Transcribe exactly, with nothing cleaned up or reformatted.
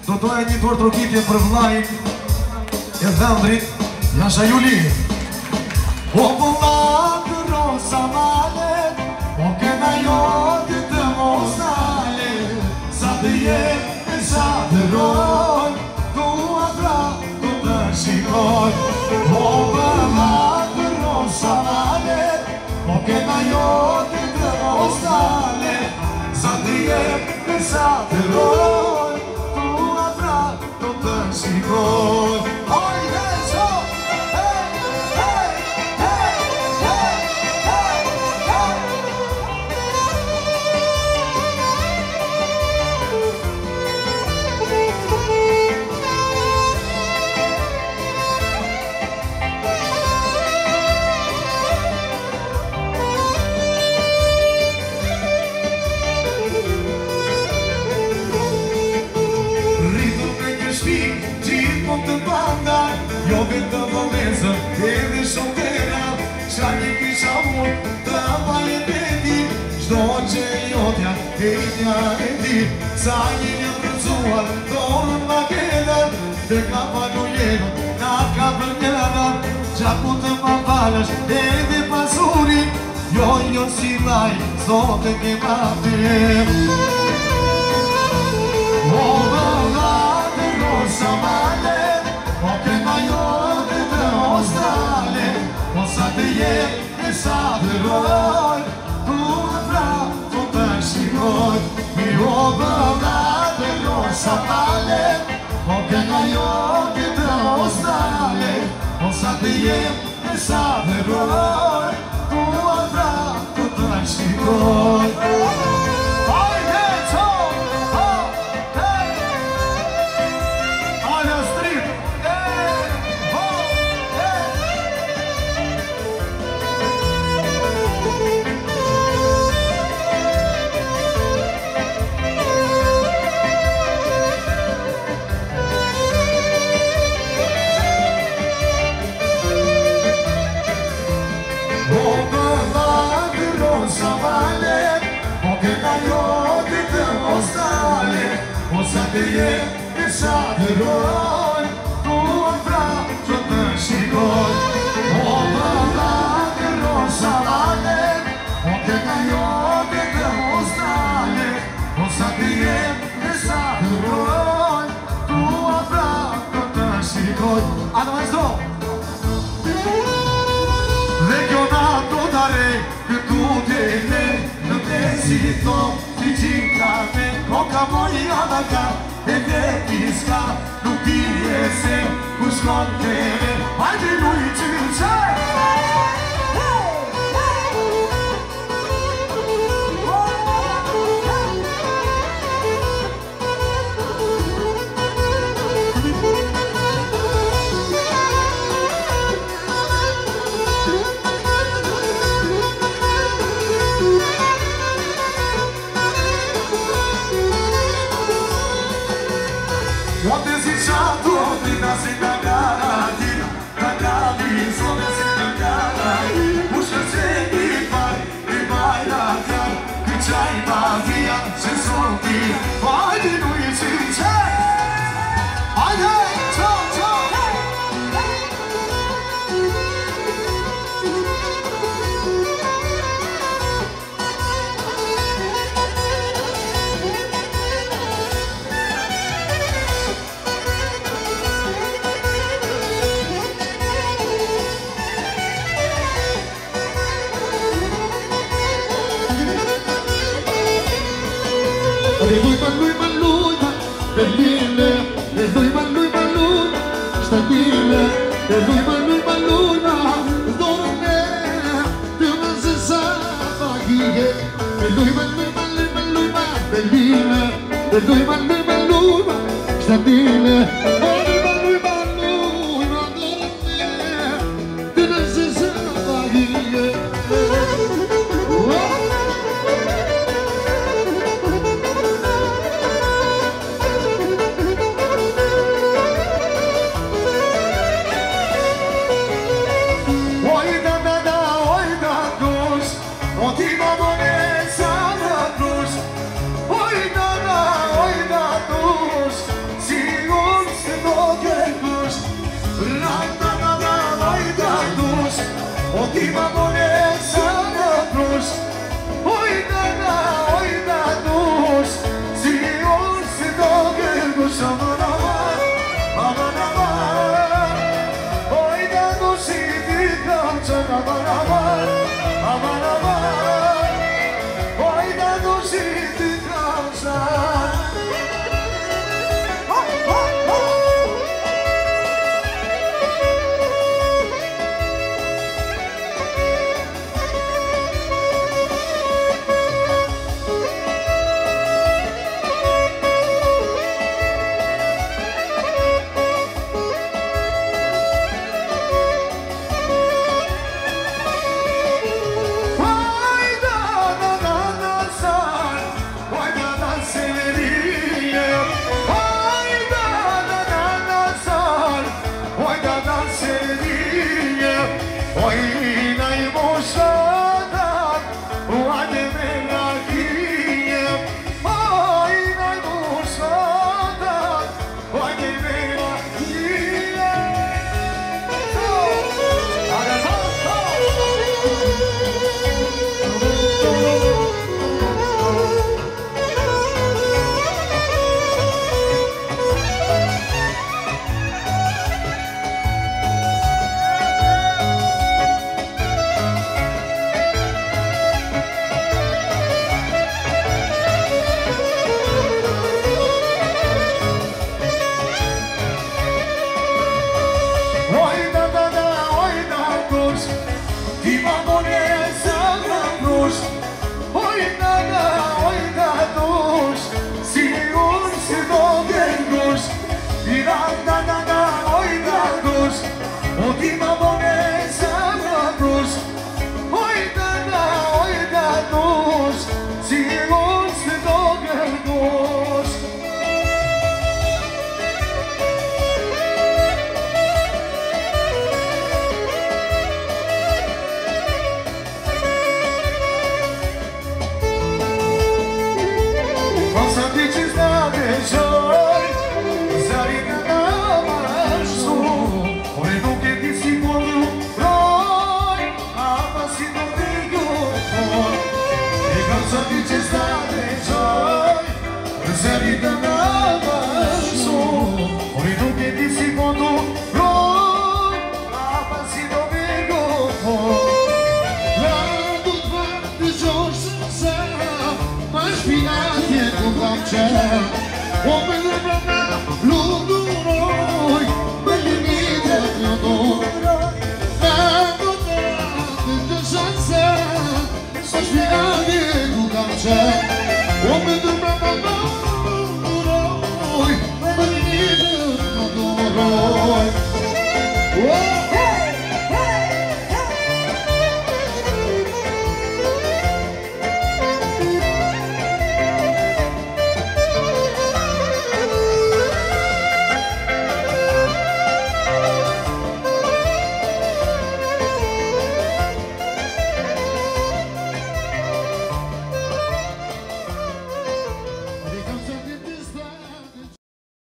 Do doja një duar trokitje për vlajt e dhëndrit Jasha Juli. O vëllat rosa male, o kena jote të mosale, sa të jetë e sa të roj, tu atra tu të shikoj. O vëllat rosa male, o kena jote të mosale, sa të jetë e sa të roj, tu atra tu të shikoj. Jo vetë të vëmezën, edhe shotera, qa një kisha mund të apale beti, shdo që jotja e një e ti, sa një një rëzuar, dorën ma kedër, dhe ka palu jenë, na ka për njëdër, qa ku të ma falësh, edhe pasurin, jo jo si laj, zote ke ma të. O vëllat rosa male, o kema jote të ostale, o sa të jetë e sa të roj, tu të pra, tu të shikoj. Mi o vëllat rosa male, o kema jote të ostale, o sa të jetë e sa të roj, tu të pra, tu të shikoj. Sa të jetë e sa të roj, tu pra që të shikoj. O vëllat rosa male, o kena jote të ostale, o sa të jetë e sa të roj, tu pra që të shikoj. A në maestro! Dhe kjo nato dare, këtu të ne, në te si to, ti qinka me, o ka moj adaka, e veti s'ka, nuk ti e se, ku shkon të me, hajde lu i qyqe! Si të gara, të gara, sone si të gara, ushtë që i pari, i bajra kjar, i qaj bagia, që soti, hajde nu i qyqe, hajde, qo, qo, e lui ma lui ma lui ma bellina, e lui ma lui ma lui statina, e lui ma lui ma lui ma dorme, tu non si sa paghi, e lui ma lui ma lui ma lui ma bellina, e lui ma lui ma lui ma statina, e lui ma lui ma lui ma dorme, tu non si sa paghi. Si da, da, da, da, oj da duš, otima bonesa na duš, oj da, da, oj da duš, sigurno se dogar duš. Nossa bici znade žoj, zarina namaš su, ore duke ti si kodu broj, a pa si do digo tvoj. E nossa bici znade žoj, zarina namaš su, ore duke ti si kodu broj, a pa si do digo tvoj. Lado dva de Jorge Sá, mas finate com Gamcha. O meu brana, ludo roi, belinida meu dor. Lado dva de Jorge Sá, mas finate com Gamcha.